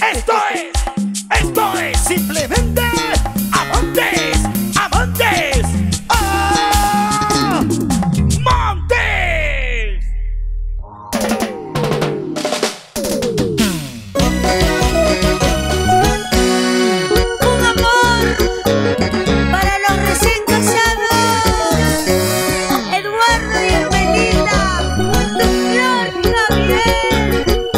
Esto es simplemente amantes, amantes, amantes. Un amor para los recién casados, Eduardo y Hermelita, tu flor Javier.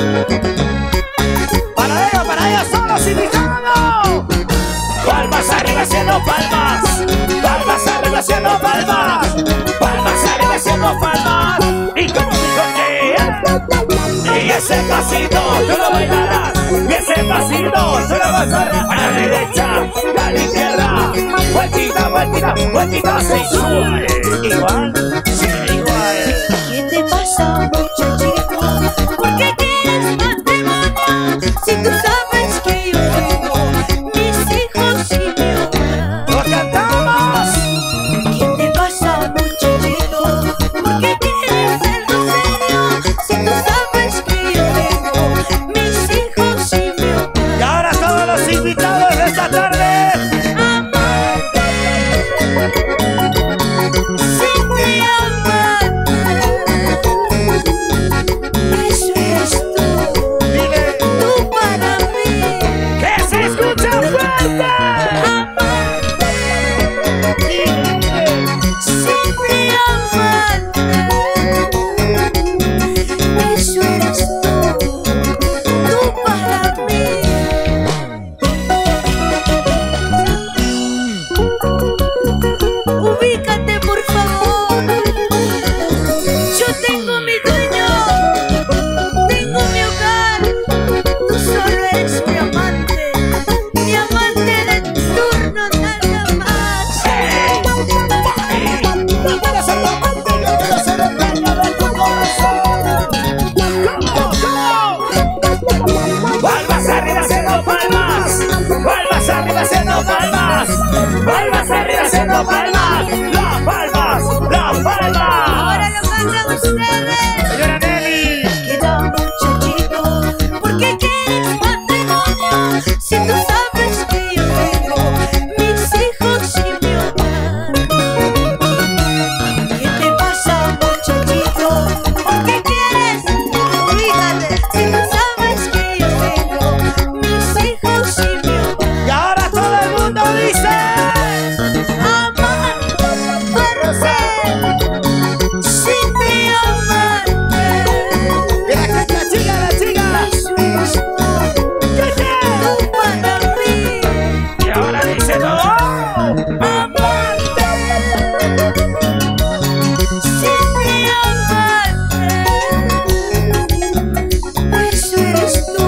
Para ellos son los invitados. Palmas arriba haciendo palmas. Palmas arriba haciendo palmas. Palmas arriba haciendo palmas. Y como dijo que y ese pasito tú lo bailarás. Y ese pasito tú lo bailarás. A la derecha, a la izquierda. Vueltita, vueltita, vueltita sensual. Igual, sí, igual. ¿Qué te pasa, muchachito? ¿Por qué quieres matrimonio? Si tú sabes que yo tengo mis hijos y mi hogar. ¡Lo cantamos! ¿Qué te pasa, muchachito? ¿Por qué quieres algo serio? Si tú sabes que yo tengo mis hijos y mi hogar. Y ahora todos los invitados de esta tarde. Amante, siempre amante. Eso eres tú, Dile tú para mí. que se escucha fuerte. Amante, siempre amante. Eso eres tú para mí. Ubícate, por favor. Yo tengo mi dueño, tengo mi hogar. Tú solo eres mi amante de turno nada más. Tú quieres ser tu amante, yo quiero ser el dueño de tu corazón. ¿Cómo? Palmas arriba haciendo palmas. Palmas arriba haciendo palmas. Palmas arriba haciendo palmas. Las palmas, las palmas. Ahora lo cantan ustedes. Señora Nelly. Queda muchachito, ¿por qué quieres matrimonio? Si tú sabes que yo tengo mis hijos y mi hogar. ¿Qué te pasa, muchachito? ¿Por qué quieres? Fíjate, si tú sabes que yo tengo mis hijos y mi hogar. Y ahora todo el mundo dice. Amante, para ser, siempre amante. Mira que la chica, la chica. Eso eres tú, ¿Qué tú para mí. Y ahora dice todo. Amante, siempre amante. Eso eres tú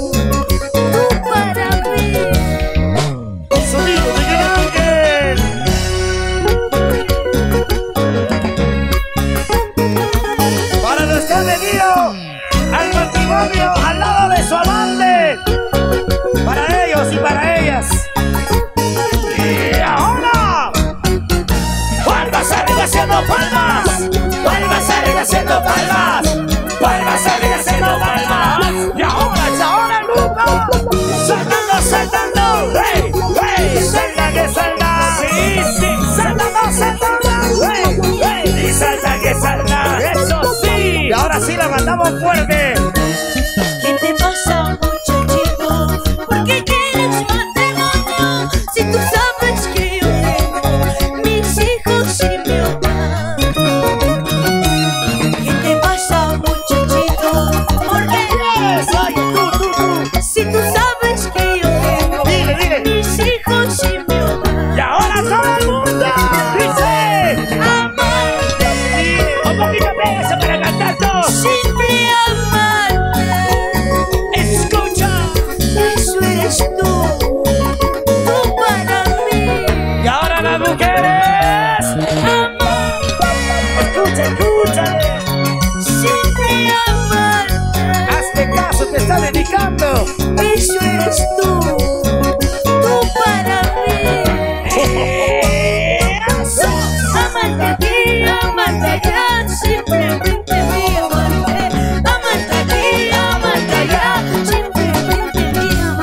para mí. Sonido de Gran Ángel. Para los que han venido al matrimonio al lado de su amante. Para ellos y para ellas. Y ahora. Palmas arriba haciendo palmas. Palmas arriba haciendo palmas. Palmas arriba haciendo palmas. Y ahora el grupo. Saltando, saltando. ¡Hey! ¡Hey! ¡Salta que salta! Sí, sí. Saltando, saltando. ¡Hey! ¡Hey! Y salta que salta. ¡Eso sí! Y ahora sí la mandamos fuerte. ¿Qué te pasa, muchachito? ¿Por qué quieres matrimonio? Si tú sabes que yo tengo mis hijos y mi hogar. ¿Qué te pasa, muchachito? ¿Por qué quieres? Oye, tú. Si tú sabes que yo tengo Dile, dile. mis hijos y mi hogar. Y ahora todo el mundo dice. Amante, Un poquito de eso para cantar todos. siempre amante. Escucha. Eso eres tú para mí. Y ahora las mujeres. Amante, Escucha, escúchale. siempre amante. Hazte caso, te está dedicando. Eso eres tú para mí. Eso. Amante aquí, amante allá, simplemente mi amante. Amante aquí, amante allá, simplemente mi amante.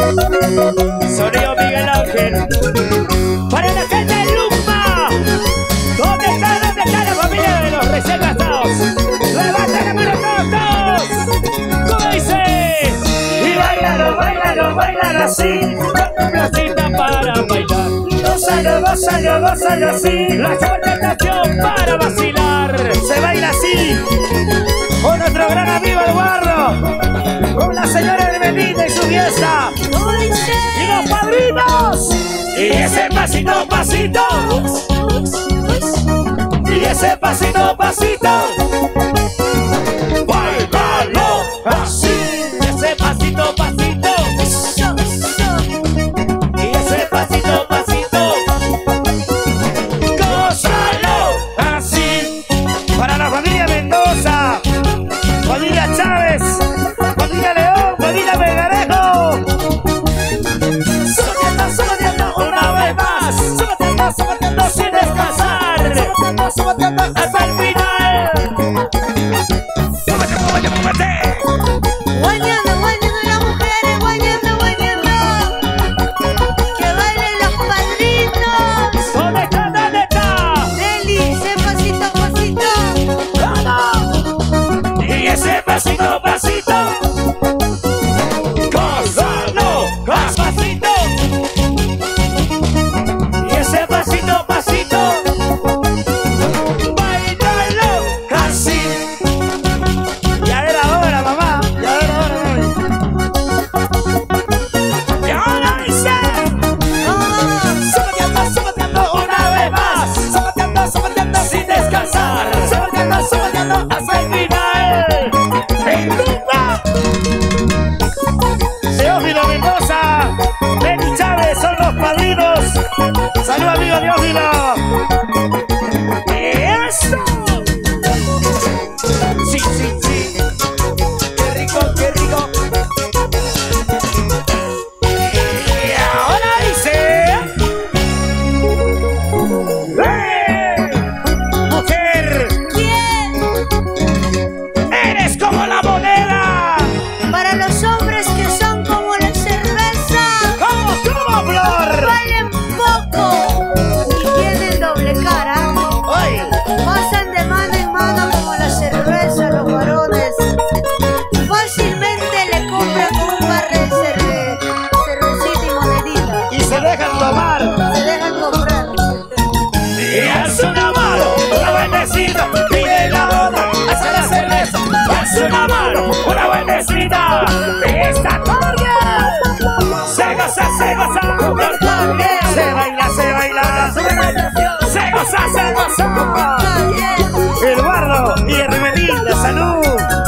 Sonido Miguel Ángel. Para la gente de Luma. ¿Dónde está la familia de los recién casados? ¡Levanta la mano todos! ¿Cómo dice? Y bailalo así. Con tu placita para bailar. Gózalo así. La tentación para vacilar. Se baila así. Con nuestro gran amigo Eduardo. Con la señora Hermelinda y su fiesta. Y los padrinos. Y ese pasito. Y ese pasito. Báilalo así. Y ese pasito. Y ese pasito. Gózalo así. Para la familia Mendoza, familia Chávez, familia León, familia Megarejo. Sabateando una vez más. Sabateando sin descansar. Hasta el final. ¡Múvete! Guayando las mujeres, guayando. Que bailen los padrinos. ¿Dónde está? Deli, ese pasito. ¡Vamos! Y ese pasito. Gózalo, pasito. Y ese pasito. Bailalo así. Ya era hora, mamá. Y ahora dice. Sabateando una vez más. Sabateando sin descansar. Sabateando hasta el final. ¡En Luma! Teófilo Mendoza, Lenny Chávez son los padrinos. ¡Salud, amigo Teófilo! ¡Eso! Sí. ¡Qué rico! Y ahora dice. ¡Mujer! ¿Quién? ¡Eres como la moneda! Para los hombres que son como la cerveza. ¿Cómo, Flor? Valen poco y tienen doble cara. ¡Ay! Pasan de mano en mano como la cerveza los varones. Fácilmente le compran con un par de cervecita y monedita. Y se dejan tomar. Se dejan comprar. Y es una mano, una buenecita. Pide la otra, hace la cerveza. Es una mano, una buenecita. Esta tarde se goza. Se baila. Se goza. Eduardo y Hermelinda, salud.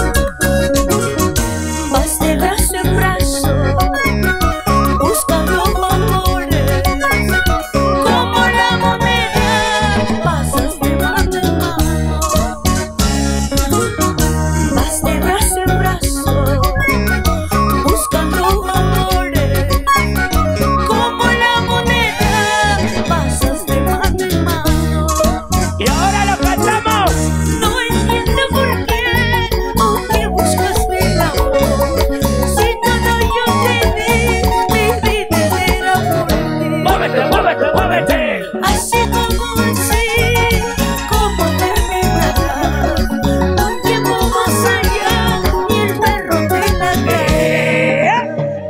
Vas de brazo en brazo, buscando amores. Como la moneda, pasas de mano en mano. Vas de brazo en brazo, buscando amores. Como la moneda, pasas de mano en mano. Y ahora lo cantamos. No entiendo por qué, o qué buscas del amor. Si todo yo te di, mi vida era por ti. Muévete. Así, como terminará. Un tiempo más allá, y el perro te ladra.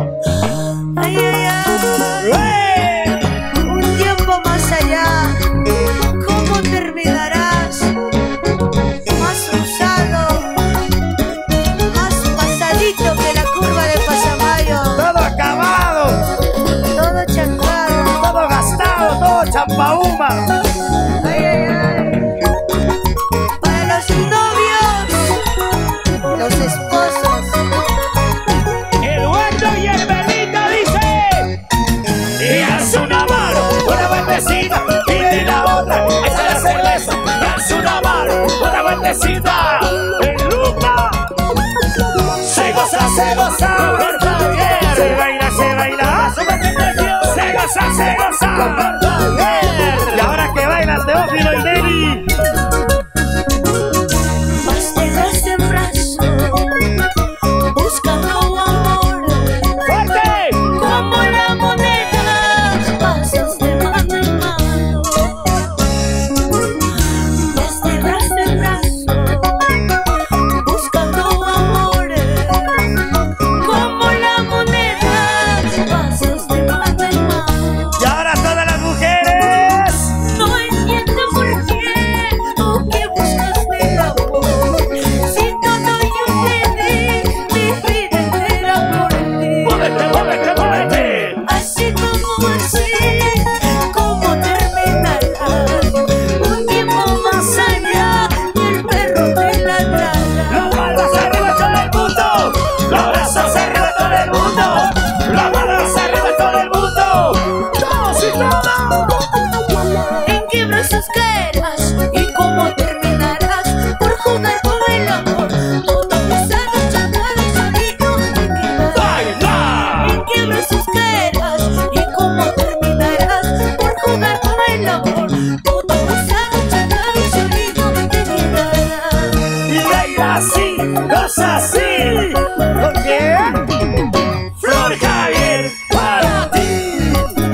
Ay. Un tiempo más allá, ¿cómo terminarás? Más usado, más pasadito que la curva de Pasamayo. Todo acabado, Todo chancado. todo gastado, todo champaúma. Para los novios, los esposos. Eduardo y Hermelinda dice. Y haz una mano, una buenecita. Pide la otra, echa la cerveza. Y haz una mano, una buenecita. En Luma se goza. Se baila. Se goza. Y ahora que bailan Teófilo y Nelly. Vas de brazo en brazo, buscando amores. ¡Fuerte! Como besos quieras y cómo terminarás por jugar con el amor. Todo gusano chocado y solito te quedarás. ¡Baila! ¿En qué besos quieras y cómo terminarás por jugar con el amor? Todo gusano chocado y solito te quedarás. Y baila así, goza así. ¿Con quién? Flor Javier para ti.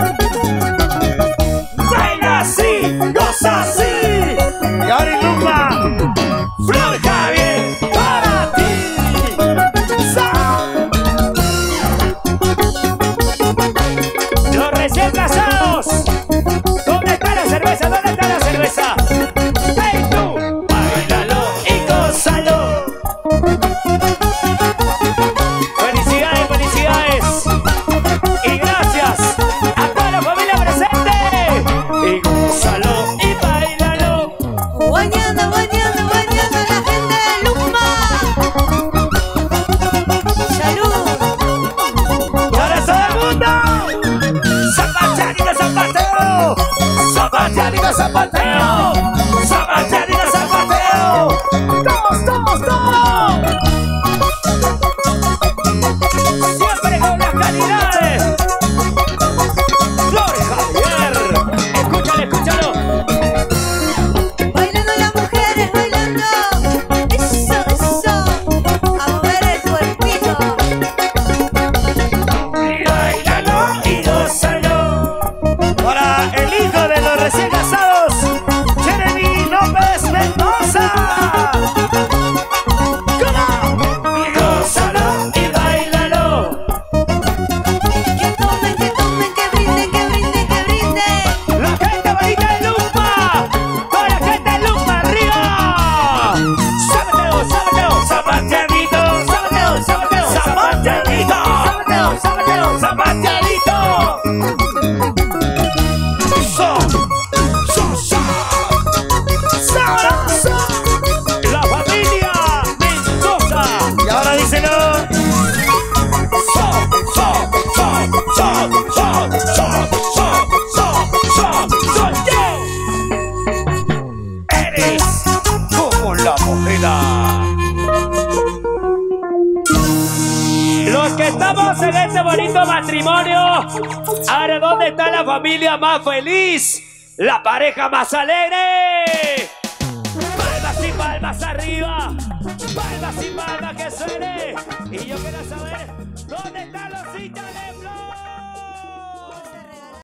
Baila así, goza así. Y ahora Ilumba. Flor Javier para ti. Los recién casados. ¿Dónde está la cerveza? ¿Dónde está la cerveza? ¡Hey tú! Báilalo y gózalo. Felicidades, felicidades. Y gracias a toda la familia presente. Y gózalo y báilalo. Guañana, guañana, guañana, la gente de Luma. Salud. Y ahora todo el mundo. Zapateadito, zapateo. Zapateadito, zapateo. Zapateadito, zapateo. Todos, todos, todos. Siempre con las calidades. Flor Javier. Escúchalo, escúchalo. Bailando las mujeres, bailando. Eso, eso. A mover el cuerpito. Y báilalo y gózalo. Para el hijo de los recién casados, Jeremy López Mendoza. ¡Cómo! Y gózalo y báilalo. Que tomen, que brinden, que brinden, que brinden. La gente bonita de Lumba. Toda la gente de Lumba arriba. Zapateo, zapateo, zapateadito. Zapateo, zapateo, zapateadito. Zapateo, zapateo, zapateadito. ¡Sabroso! La familia Mendoza. Y ahora díselo. Eres como la moneda. Los que estamos en este bonito matrimonio, ahora ¿dónde está la familia más feliz? La pareja más alegre. Palmas y palmas arriba. Palmas y palmas que suene. Y yo quiero saber dónde están los hinchas de Flor.